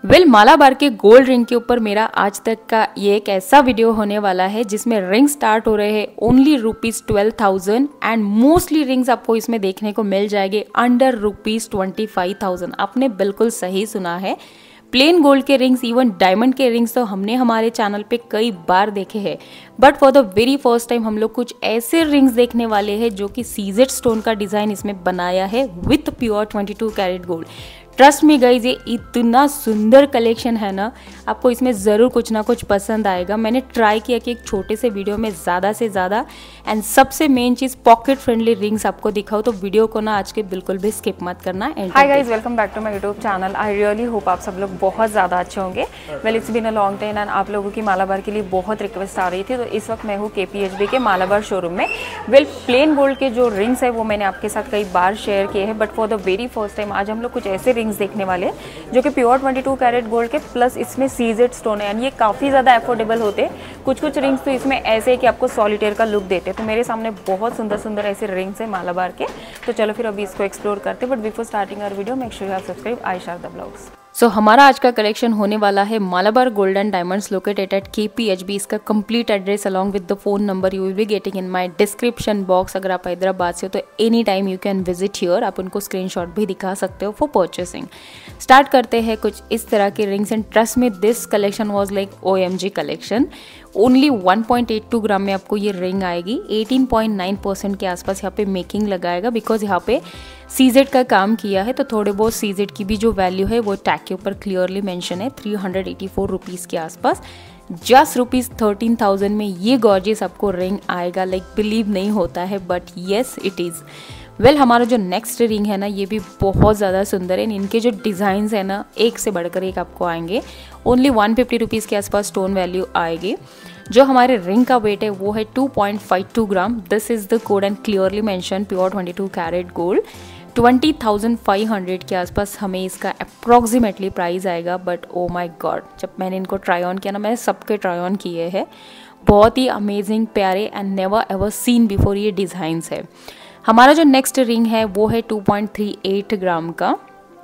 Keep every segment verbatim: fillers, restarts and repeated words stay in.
Well well, Malabar के gold ring के ऊपर मेरा आज तक का ये एक ऐसा वीडियो होने वाला है जिसमें रिंग स्टार्ट हो रहे हैं only rupees twelve thousand and mostly rings आपको इसमें देखने को मिल जाएंगे under rupees twenty five thousand. आपने बिल्कुल सही सुना है। प्लेन गोल्ड के रिंग्स, इवन डायमंड के रिंग्स तो हमने हमारे चैनल पे कई बार देखे हैं, but for the very first time हम लोग कुछ ऐसे रिंग्स देखने वाले हैं जो कि सीजेड स्टोन का डिज़ाइन इसमें बनाया है with pure twenty two carat gold. Trust me guys, ये इतना सुंदर कलेक्शन है ना, आपको इसमें ज़रूर कुछ ना कुछ पसंद आएगा। मैंने ट्राई किया कि एक छोटे से वीडियो में ज़्यादा से ज़्यादा एंड सबसे मेन चीज़ पॉकेट फ्रेंडली रिंग्स आपको दिखाओ, तो वीडियो को ना आज के बिल्कुल भी स्किप मत करना। Hi guys, welcome back to my YouTube channel. I really hope आप सब लोग बहुत ज़्यादा अच्छे होंगे। Well it's been a long time and आप लोगों की मालाबार के लिए बहुत रिक्वेस्ट आ रही थी, तो इस वक्त मैं हूँ के पी एच बी के मालाबार शोरूम में। वेल प्लेन गोल्ड के जो रिंग्स है वो मैंने आपके साथ कई बार शेयर किए हैं, but for the very first time आज हम लोग कुछ ऐसे रिंग्स देखने वाले जो कि pure twenty two carat gold के प्लस इसमें सीजेड स्टोन है एंड ये काफ़ी ज़्यादा अफोर्डेबल होते हैं। कुछ कुछ रिंग्स तो इसमें ऐसे है कि आपको सॉलिटेयर का लुक देते हैं। तो मेरे सामने बहुत सुंदर सुंदर ऐसे रिंग्स है मालाबार के, तो चलो फिर अभी इसको एक्सप्लोर करते हैं। But before starting our video make sure you have subscribe I Sharda blogs. So so, हमारा आज का कलेक्शन होने वाला है Malabar gold and diamonds located at K P H B. इसका complete address along with the phone number you will be getting in my description box. अगर आप हैदराबाद से हो तो any time you can visit here. आप उनको स्क्रीनशॉट भी दिखा सकते हो फॉर परचेसिंग। स्टार्ट करते हैं कुछ इस तरह के rings and trust me this collection was like O M G collection. Only one point eight two gram में आपको ये रिंग आएगी। एटीन पॉइंट नाइन परसेंट के आसपास यहाँ पे मेकिंग लगाएगा बिकॉज यहाँ पे सीजेड का काम किया है, तो थोड़े बहुत सीजेड की भी जो वैल्यू है वो टैग के ऊपर क्लियरली मेंशन है। Three hundred eighty four rupees के आसपास जस्ट रुपीज़ थर्टीन थाउजेंड में ये गॉर्जियस आपको रिंग आएगा। लाइक बिलीव नहीं होता है but yes it is. Well हमारा जो नेक्स्ट रिंग है ना, ये भी बहुत ज़्यादा सुंदर है। इनके जो डिज़ाइंस है ना, एक से बढ़कर एक आपको आएंगे। ओनली वन फिफ्टी रुपीज़ के आसपास स्टोन वैल्यू आएगी। जो हमारे रिंग का वेट है वो है two point five two gram. This is the code and clearly mention pure twenty two carat gold. Twenty thousand five hundred के आसपास हमें इसका अप्रॉक्सीमेटली प्राइस आएगा। बट ओ माय गॉड, जब मैंने इनको ट्राई ऑन किया ना, मैंने सबके ट्राई ऑन किए हैं, बहुत ही अमेजिंग प्यारे and never ever seen before ये डिज़ाइंस है। हमारा जो नेक्स्ट रिंग है वो है two point three eight gram का।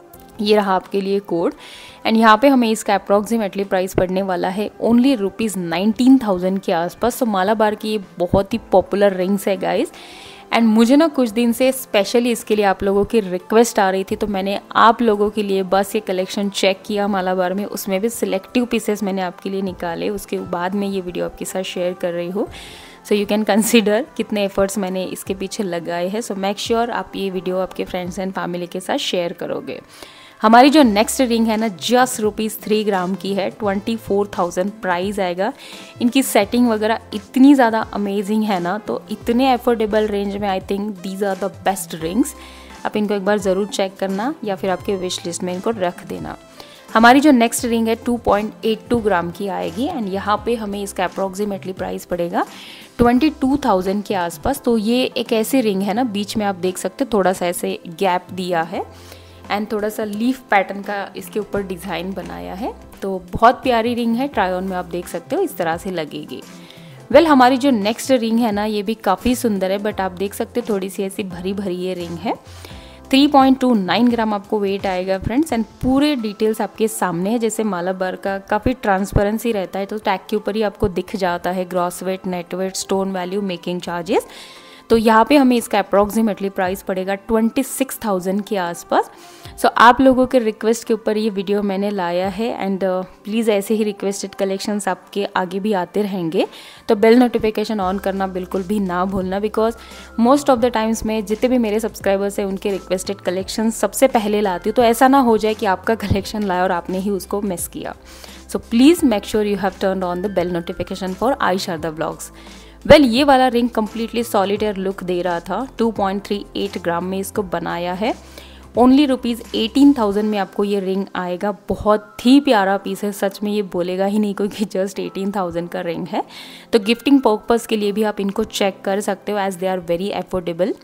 ये रहा आपके लिए कोड एंड यहाँ पे हमें इसका अप्रॉक्सीमेटली प्राइस पड़ने वाला है ओनली रुपीज़ नाइनटीन थाउजेंड के आसपास। तो मालाबार की ये बहुत ही पॉपुलर रिंग्स है गाइस एंड मुझे ना कुछ दिन से स्पेशली इसके लिए आप लोगों की रिक्वेस्ट आ रही थी, तो मैंने आप लोगों के लिए बस ये कलेक्शन चेक किया मालाबार में। उसमें भी सिलेक्टिव पीसेस मैंने आपके लिए निकाले, उसके बाद में ये वीडियो आपके साथ शेयर कर रही हूँ। सो यू कैन कंसिडर कितने एफर्ट्स मैंने इसके पीछे लगाए हैं। सो मेक श्योर आप ये वीडियो आपके फ्रेंड्स एंड फैमिली के साथ शेयर करोगे। हमारी जो नेक्स्ट रिंग है ना, जस्ट रुपीज़ थ्री ग्राम की है। ट्वेंटी फोर थाउजेंड प्राइस आएगा। इनकी सेटिंग वगैरह इतनी ज़्यादा अमेजिंग है ना, तो इतने अफोर्डेबल रेंज में I think these are the best rings. आप इनको एक बार ज़रूर चेक करना या फिर आपके विश लिस्ट में इनको रख देना। हमारी जो नेक्स्ट रिंग है two point eight two gram की आएगी एंड यहाँ पे हमें इसका अप्रॉक्सीमेटली प्राइस पड़ेगा ट्वेंटी टू थाउजेंड के आसपास। तो ये एक ऐसी रिंग है ना, बीच में आप देख सकते हो थोड़ा सा ऐसे गैप दिया है एंड थोड़ा सा लीफ पैटर्न का इसके ऊपर डिज़ाइन बनाया है। तो बहुत प्यारी रिंग है, ट्राई ऑन में आप देख सकते हो इस तरह से लगेगी। वेल well, हमारी जो नेक्स्ट रिंग है ना, ये भी काफ़ी सुंदर है, बट आप देख सकते हो थोड़ी सी ऐसी भरी भरी ये रिंग है। Three point two nine gram आपको वेट आएगा फ्रेंड्स एंड पूरे डिटेल्स आपके सामने है। जैसे मालाबार का काफ़ी ट्रांसपेरेंसी रहता है, तो टैग के ऊपर ही आपको दिख जाता है gross weight, net weight, stone value, making charges. तो यहाँ पे हमें इसका अप्रॉक्सीमेटली प्राइस पड़ेगा ट्वेंटी सिक्स थाउजेंड के आसपास। सो so, आप लोगों के रिक्वेस्ट के ऊपर ये वीडियो मैंने लाया है एंड प्लीज़ uh, ऐसे ही रिक्वेस्टेड कलेक्शंस आपके आगे भी आते रहेंगे। तो बेल नोटिफिकेशन ऑन करना बिल्कुल भी ना भूलना, because most of the times में जितने भी मेरे सब्सक्राइबर्स हैं उनके रिक्वेस्टेड कलेक्शन सबसे पहले लाती हूँ। तो ऐसा ना हो जाए कि आपका कलेक्शन लाया और आपने ही उसको मिस किया। So please make sure you have turn on the bell notification for I Sharda blogs. Well well, ये वाला रिंग कम्प्लीटली सॉलिटेयर लुक दे रहा था। Two point three eight gram में इसको बनाया है। ओनली रुपीज़ एटीन थाउजेंड में आपको ये रिंग आएगा। बहुत ही प्यारा पीस है, सच में ये बोलेगा ही नहीं कोई कि जस्ट एटीन थाउजेंड का रिंग है। तो गिफ्टिंग पर्पज़ के लिए भी आप इनको चेक कर सकते हो as they are very affordable.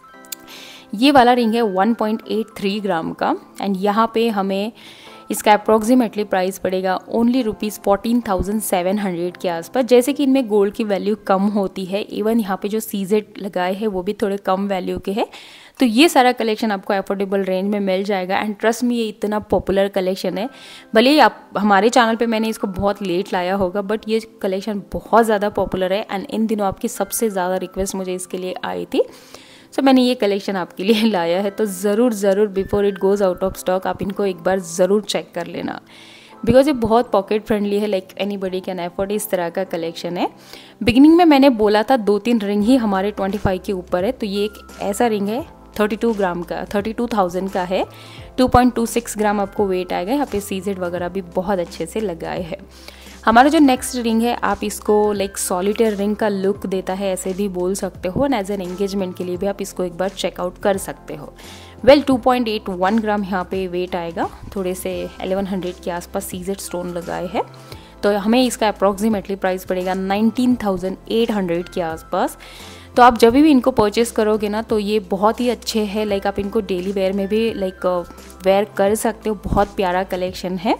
ये वाला रिंग है one point eight three gram का एंड यहाँ पे हमें इसका अप्रॉक्सीमेटली प्राइस पड़ेगा only rupees fourteen thousand seven hundred के आसपास। जैसे कि इनमें गोल्ड की वैल्यू कम होती है, इवन यहाँ पे जो सीजेड लगाए हैं वो भी थोड़े कम वैल्यू के हैं, तो ये सारा कलेक्शन आपको अफोर्डेबल रेंज में मिल जाएगा। एंड ट्रस्ट मी, ये इतना पॉपुलर कलेक्शन है। भले ही आप हमारे चैनल पे मैंने इसको बहुत लेट लाया होगा, बट ये कलेक्शन बहुत ज़्यादा पॉपुलर है एंड इन दिनों आपकी सबसे ज़्यादा रिक्वेस्ट मुझे इसके लिए आई थी, सो so, मैंने ये कलेक्शन आपके लिए लाया है। तो ज़रूर ज़रूर before it goes out of stock आप इनको एक बार ज़रूर चेक कर लेना, बिकॉज ये बहुत पॉकेट फ्रेंडली है, like anybody can afford, इस तरह का कलेक्शन है। बिगिनिंग में मैंने बोला था दो तीन रिंग ही हमारे पच्चीस के ऊपर है, तो ये एक ऐसा रिंग है बत्तीस ग्राम का, बत्तीस हज़ार का है, दो पॉइंट दो छह ग्राम आपको वेट आएगा। यहाँ पे सीजेड वगैरह भी बहुत अच्छे से लगाए हैं। हमारा जो नेक्स्ट रिंग है, आप इसको लाइक सॉलिटेयर रिंग का लुक देता है ऐसे भी बोल सकते हो, एंड एज एन एंगेजमेंट के लिए भी आप इसको एक बार चेकआउट कर सकते हो। वेल दो पॉइंट आठ एक ग्राम यहाँ पे वेट आएगा, थोड़े से ग्यारह सौ के आसपास सीजेड स्टोन लगाए हैं, तो हमें इसका अप्रॉक्सीमेटली प्राइस पड़ेगा नाइनटीन थाउजेंड एट हंड्रेड के आसपास। तो आप जब भी इनको परचेस करोगे ना, तो ये बहुत ही अच्छे हैं, लाइक आप इनको डेली वेयर में भी लाइक वेयर कर सकते हो। बहुत प्यारा कलेक्शन है,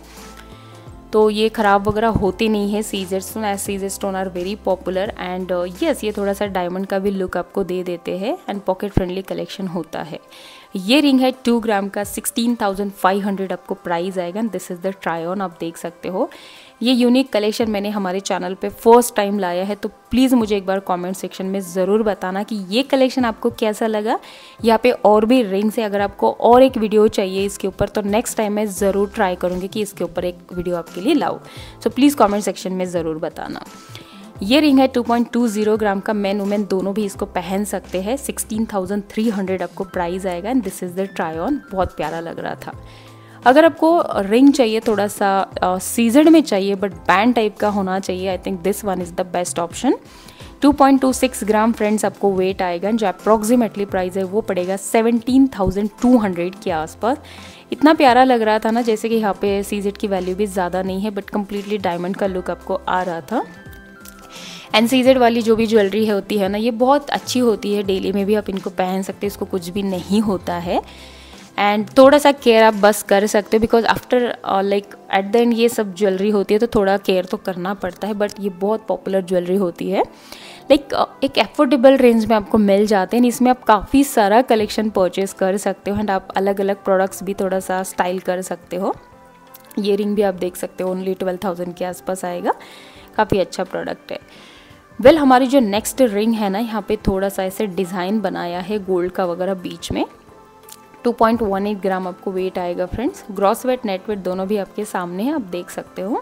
तो ये ख़राब वगैरह होते नहीं है। CZ stone as CZ stone are very popular and yes, ये थोड़ा सा डायमंड का भी लुक आपको दे देते हैं एंड पॉकेट फ्रेंडली कलेक्शन होता है। ये रिंग है टू ग्राम का, सिक्सटीन थाउजेंड फाइव हंड्रेड आपको प्राइस आएगा। This is the try on, आप देख सकते हो। ये यूनिक कलेक्शन मैंने हमारे चैनल पे फर्स्ट टाइम लाया है, तो प्लीज़ मुझे एक बार कमेंट सेक्शन में ज़रूर बताना कि ये कलेक्शन आपको कैसा लगा। यहाँ पे और भी रिंग्स है, अगर आपको और एक वीडियो चाहिए इसके ऊपर, तो नेक्स्ट टाइम मैं ज़रूर ट्राई करूँगी कि इसके ऊपर एक वीडियो आपके लिए लाऊँ। सो प्लीज़ कॉमेंट सेक्शन में ज़रूर बताना। ये रिंग है two point two zero gram का, मेन वुमेन दोनों भी इसको पहन सकते हैं। सिक्सटीन थाउजेंड थ्री हंड्रेड आपको प्राइस आएगा and this is the try on. बहुत प्यारा लग रहा था। अगर आपको रिंग चाहिए थोड़ा सा सीजड में चाहिए बट बैंड टाइप का होना चाहिए, I think this one is the best option. Two point two six gram friends आपको वेट आएगा, जो अप्रॉक्सीमेटली प्राइस है वो पड़ेगा सेवनटीन थाउजेंड टू हंड्रेड के आसपास। इतना प्यारा लग रहा था ना, जैसे कि यहाँ पे सीजेड की वैल्यू भी ज़्यादा नहीं है, बट कम्प्लीटली डायमंड का लुक आपको आ रहा था। एंड सीजेड वाली जो भी ज्वेलरी है होती है ना, ये बहुत अच्छी होती है, डेली में भी आप इनको पहन सकते हैं, इसको कुछ भी नहीं होता है। एंड थोड़ा सा केयर आप बस कर सकते हो, because after like at the end ये सब ज्वेलरी होती है, तो थोड़ा केयर तो करना पड़ता है, बट ये बहुत पॉपुलर ज्वेलरी होती है। लाइक like, uh, एक एफोर्डेबल रेंज में आपको मिल जाते हैं। इसमें आप काफ़ी सारा कलेक्शन परचेज कर सकते हो एंड आप अलग अलग प्रोडक्ट्स भी थोड़ा सा स्टाइल कर सकते हो। ये रिंग भी आप देख सकते हो, ओनली ट्वेल्व थाउजेंड के आसपास आएगा, काफ़ी अच्छा प्रोडक्ट है। वेल well, हमारी जो नेक्स्ट रिंग है ना, यहाँ पे थोड़ा सा ऐसे डिज़ाइन बनाया है गोल्ड का वगैरह बीच में। Two point one eight gram आपको वेट आएगा friends. Gross weight net weight दोनों भी आपके सामने हैं, आप देख सकते हो।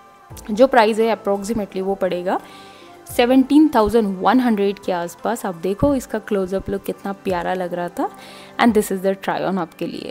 जो प्राइस है अप्रॉक्सीमेटली वो पड़ेगा सेवनटीन थाउजेंड वन हंड्रेड के आसपास। आप देखो इसका क्लोजअप लुक कितना प्यारा लग रहा था and this is the try on आपके लिए।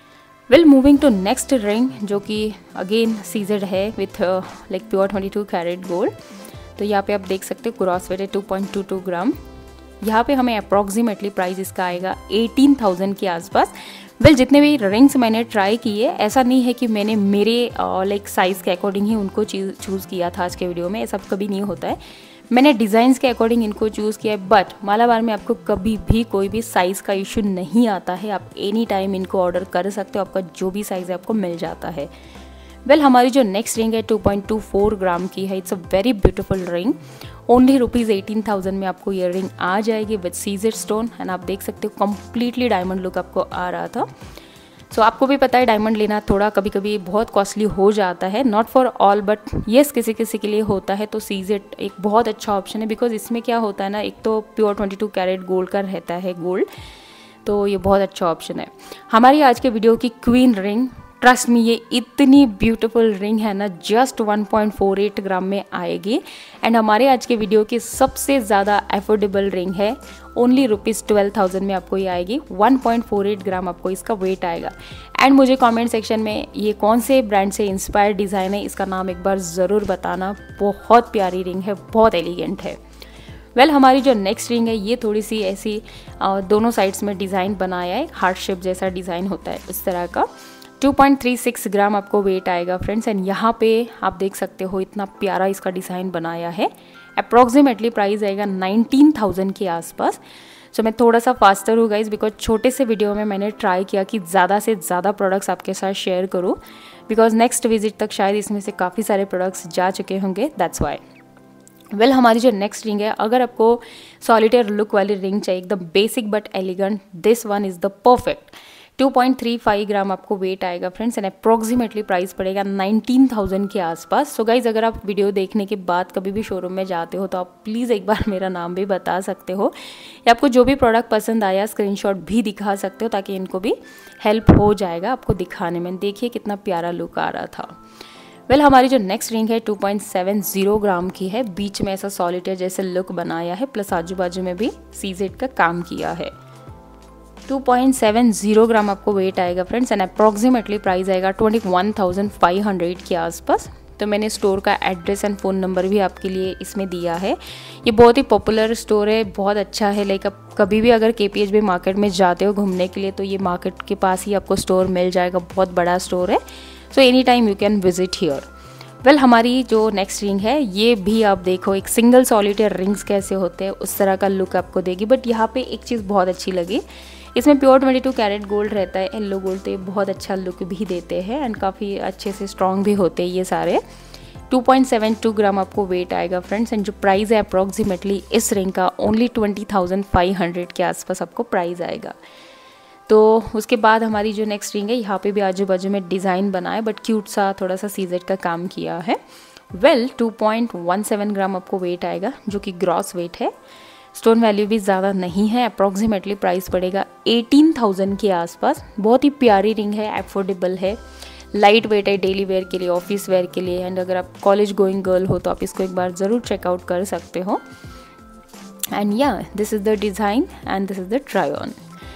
Well moving to next ring, जो कि अगेन सीजेड है with like pure twenty two carat gold. तो यहाँ पे आप देख सकते हो ग्रॉस वेट है two point two two gram. यहाँ पे हमें अप्रॉक्सीमेटली प्राइस इसका आएगा एटीन थाउजेंड के आसपास। वेल well, जितने भी रिंग्स मैंने ट्राई किए, ऐसा नहीं है कि मैंने मेरे लाइक साइज़ के अकॉर्डिंग ही उनको चूज़ किया था आज के वीडियो में, ऐसा कभी नहीं होता है। मैंने डिज़ाइंस के अकॉर्डिंग इनको चूज़ किया है, बट मालाबार में आपको कभी भी कोई भी साइज़ का इशू नहीं आता है। आप एनी टाइम इनको ऑर्डर कर सकते हो, आपका जो भी साइज़ है आपको मिल जाता है। वेल well, हमारी जो नेक्स्ट रिंग है two point two four gram की है। It's a very beautiful ring, only rupees eighteen thousand में आपको ये रिंग आ जाएगी विद सीजेड स्टोन एंड आप देख सकते हो कम्प्लीटली डायमंड लुक आपको आ रहा था। सो so, आपको भी पता है डायमंड लेना थोड़ा कभी कभी बहुत कॉस्टली हो जाता है, not for all but yes किसी किसी के लिए होता है। तो सीजेड एक बहुत अच्छा ऑप्शन है, बिकॉज इसमें क्या होता है ना, एक तो pure twenty two carat gold का रहता है गोल्ड, तो ये बहुत अच्छा ऑप्शन है। हमारी आज के वीडियो की क्वीन रिंग, ट्रस्ट मी ये इतनी ब्यूटीफुल रिंग है ना, just one point four eight gram में आएगी एंड हमारे आज के वीडियो की सबसे ज़्यादा अफोर्डेबल रिंग है, ओनली रुपीज़ ट्वेल्व थाउजेंड में आपको ये आएगी। One point four eight gram आपको इसका वेट आएगा। एंड मुझे कमेंट सेक्शन में ये कौन से ब्रांड से इंस्पायर्ड डिज़ाइन है इसका नाम एक बार ज़रूर बताना। बहुत प्यारी रिंग है, बहुत एलिगेंट है। वेल well, हमारी जो नेक्स्ट रिंग है ये थोड़ी सी ऐसी आ, दोनों साइड्स में डिज़ाइन बनाया है, हार्ट शेप जैसा डिज़ाइन होता है उस तरह का। Two point three six gram आपको वेट आएगा फ्रेंड्स एंड यहाँ पे आप देख सकते हो इतना प्यारा इसका डिज़ाइन बनाया है। अप्रॉक्सीमेटली प्राइस आएगा नाइनटीन थाउजेंड के आसपास। सो so, मैं थोड़ा सा फास्टर हूँ गाइज, बिकॉज छोटे से वीडियो में मैंने ट्राई किया कि ज़्यादा से ज़्यादा प्रोडक्ट्स आपके साथ शेयर करूँ, बिकॉज नेक्स्ट विजिट तक शायद इसमें से काफ़ी सारे प्रोडक्ट्स जा चुके होंगे, दैट्स वाई। वेल well, हमारी जो नेक्स्ट रिंग है, अगर आपको सॉलिटेयर लुक वाली रिंग चाहिए एकदम basic but elegant, this one is the perfect. Two point three five gram आपको वेट आएगा फ्रेंड्स, एंड अप्रॉक्सीमेटली प्राइस पड़ेगा नाइनटीन थाउजेंड के आसपास। सो गाइज, अगर आप वीडियो देखने के बाद कभी भी शोरूम में जाते हो तो आप प्लीज़ एक बार मेरा नाम भी बता सकते हो, या आपको जो भी प्रोडक्ट पसंद आया स्क्रीनशॉट भी दिखा सकते हो, ताकि इनको भी हेल्प हो जाएगा आपको दिखाने में। देखिए कितना प्यारा लुक आ रहा था। वेल well, हमारी जो नेक्स्ट रिंग है two point seven zero gram की है, बीच में ऐसा सॉलिटेयर जैसे लुक बनाया है, प्लस आजू बाजू में भी सीजेड का काम किया है। Two point seven zero gram आपको वेट आएगा फ्रेंड्स, एंड अप्रॉक्सीमेटली प्राइस आएगा twenty one thousand five hundred के आसपास। तो मैंने स्टोर का एड्रेस एंड फ़ोन नंबर भी आपके लिए इसमें दिया है। ये बहुत ही पॉपुलर स्टोर है, बहुत अच्छा है। लाइक आप कभी भी अगर के पी एच बी मार्केट में जाते हो घूमने के लिए तो ये मार्केट के पास ही आपको स्टोर मिल जाएगा, बहुत बड़ा स्टोर है। So any time you can visit here. Well, हमारी जो नेक्स्ट रिंग है ये भी आप देखो, एक सिंगल सॉलिटेयर रिंग्स कैसे होते हैं उस तरह का लुक आपको देगी। बट यहाँ पे एक चीज़ बहुत अच्छी लगी, इसमें pure twenty two carat gold रहता है, येलो गोल्ड, तो ये बहुत अच्छा लुक भी देते हैं एंड काफ़ी अच्छे से स्ट्रॉन्ग भी होते हैं ये सारे। Two point seven two gram आपको वेट आएगा फ्रेंड्स, एंड जो प्राइस है अप्रॉक्सीमेटली इस रिंग का only twenty thousand five hundred के आसपास आपको प्राइस आएगा। तो उसके बाद हमारी जो नेक्स्ट रिंग है, यहाँ पे भी आजू बाजू में डिज़ाइन बना है बट क्यूट सा थोड़ा सा सीजेड का काम किया है। Well, two point one seven gram आपको वेट आएगा, जो कि ग्रॉस वेट है। स्टोन वैल्यू भी ज़्यादा नहीं है, अप्रॉक्सीमेटली प्राइस पड़ेगा एटीन थाउजेंड के आसपास। बहुत ही प्यारी रिंग है, अफोर्डेबल है, लाइट वेट है, डेली वेयर के लिए, ऑफिस वेयर के लिए, एंड अगर आप कॉलेज गोइंग गर्ल हो तो आप इसको एक बार ज़रूर चेकआउट कर सकते हो। एंड या this is the design and this is the try on.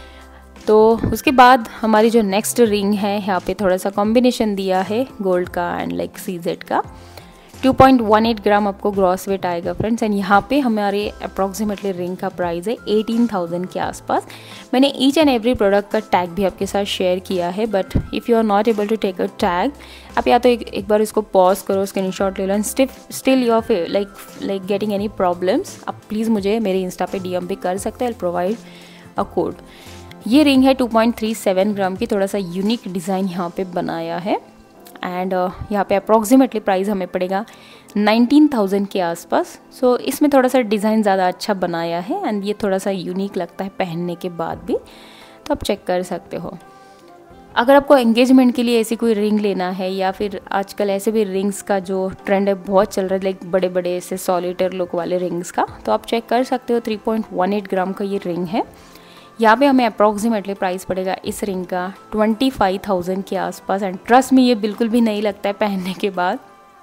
तो उसके बाद हमारी जो नेक्स्ट रिंग है, यहाँ पे थोड़ा सा कॉम्बिनेशन दिया है गोल्ड का एंड लाइक सीजेड का। Two point one eight gram आपको ग्रॉस वेट आएगा फ्रेंड्स, एंड यहाँ पे हमारे अप्रॉक्सीमेटली रिंग का प्राइस है एटीन थाउजेंड के आसपास। मैंने ईच एंड एवरी प्रोडक्ट का टैग भी आपके साथ शेयर किया है, but if you are not able to take a tag, आप या तो एक, एक बार इसको पॉज करो, स्क्रीनशॉट ले लो, and still you are like like getting any problems, आप प्लीज़ मुझे मेरे इंस्टा पे डी एम भी कर सकते हैं, आई प्रोवाइड अ कोड। ये रिंग है two point three seven gram की, थोड़ा सा यूनिक डिज़ाइन यहाँ पे बनाया है, एंड uh, यहाँ पे अप्रॉक्सीमेटली प्राइस हमें पड़ेगा नाइनटीन थाउजेंड के आसपास। सो so, इसमें थोड़ा सा डिज़ाइन ज़्यादा अच्छा बनाया है एंड ये थोड़ा सा यूनिक लगता है पहनने के बाद भी, तो आप चेक कर सकते हो। अगर आपको एंगेजमेंट के लिए ऐसी कोई रिंग लेना है, या फिर आजकल ऐसे भी रिंग्स का जो ट्रेंड है बहुत चल रहा है, लाइक बड़े बड़े ऐसे सॉलिटेयर लुक वाले रिंग्स का, तो आप चेक कर सकते हो। Three point one eight gram का ये रिंग है। यहाँ पे हमें अप्रॉक्सीमेटली प्राइस पड़ेगा इस रिंग का ट्वेंटी फाइव थाउजेंड के आसपास, एंड ट्रस्ट में ये बिल्कुल भी नहीं लगता है पहनने के बाद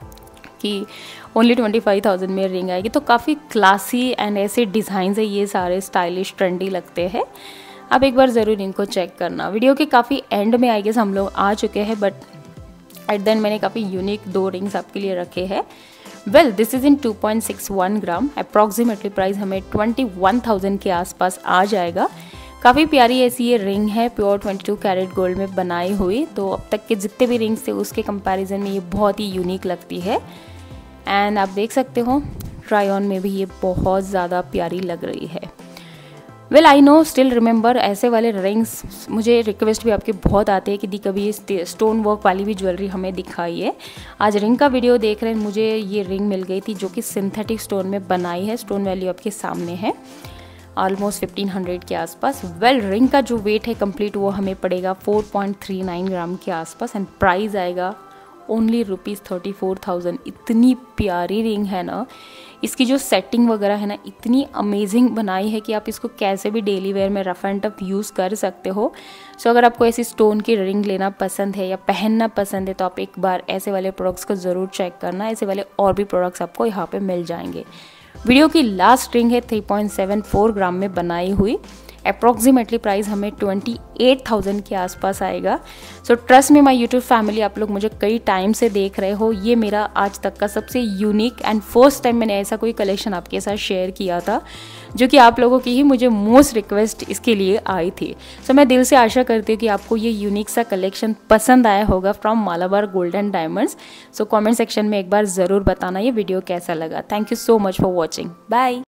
कि ओनली ट्वेंटी फाइव थाउजेंड में रिंग आएगी। तो काफ़ी क्लासी एंड ऐसे डिज़ाइंस है, ये सारे स्टाइलिश ट्रेंडी लगते हैं। आप एक बार ज़रूर इनको चेक करना। वीडियो के काफ़ी एंड में आई गेस हम लोग आ चुके हैं, बट एट देन मैंने काफ़ी यूनिक दो रिंग्स आपके लिए रखे हैं। Well, this is in two point six one gram, approximately price हमें ट्वेंटी वन थाउजेंड के आसपास आ जाएगा। काफ़ी प्यारी ऐसी ये रिंग है, pure twenty two carat gold में बनाई हुई। तो अब तक के जितने भी रिंग्स थे उसके कंपैरिजन में ये बहुत ही यूनिक लगती है, एंड आप देख सकते हो ट्राई ऑन में भी ये बहुत ज़्यादा प्यारी लग रही है। Well, I know, still remember, ऐसे वाले रिंग्स मुझे रिक्वेस्ट भी आपके बहुत आते हैं कि दी कभी स्टोन वर्क वाली भी ज्वेलरी हमें दिखाइए। आज रिंग का वीडियो देख रहे हैं, मुझे ये रिंग मिल गई थी जो कि सिंथेटिक स्टोन में बनाई है। स्टोन वैल्यू आपके सामने है, ऑलमोस्ट फिफ्टीन हंड्रेड के आसपास। वेल, रिंग का जो वेट है कंप्लीट वो हमें पड़ेगा four point three nine gram के आसपास, एंड प्राइस आएगा only rupees thirty four thousand. इतनी प्यारी रिंग है ना, इसकी जो सेटिंग वगैरह है ना इतनी अमेजिंग बनाई है कि आप इसको कैसे भी डेली वेयर में रफ एंड टफ यूज़ कर सकते हो। सो so, अगर आपको ऐसी स्टोन की रिंग लेना पसंद है या पहनना पसंद है तो आप एक बार ऐसे वाले प्रोडक्ट्स को ज़रूर चेक करना। ऐसे वाले और भी प्रोडक्ट्स आपको यहाँ पे मिल जाएंगे। वीडियो की लास्ट रिंग है three point seven four gram में बनाई हुई, अप्रॉक्सीमेटली प्राइस हमें ट्वेंटी एट थाउजेंड के आसपास आएगा। So trust me my YouTube family, आप लोग मुझे कई टाइम से देख रहे हो, ये मेरा आज तक का सबसे यूनिक एंड फर्स्ट टाइम मैंने ऐसा कोई कलेक्शन आपके साथ शेयर किया था जो कि आप लोगों की ही मुझे मोस्ट रिक्वेस्ट इसके लिए आई थी। सो so, मैं दिल से आशा करती हूँ कि आपको ये यूनिक सा कलेक्शन पसंद आया होगा from Malabar gold and diamonds. So comment section में एक बार ज़रूर बताना ये वीडियो कैसा लगा। Thank you so much for watching. Bye.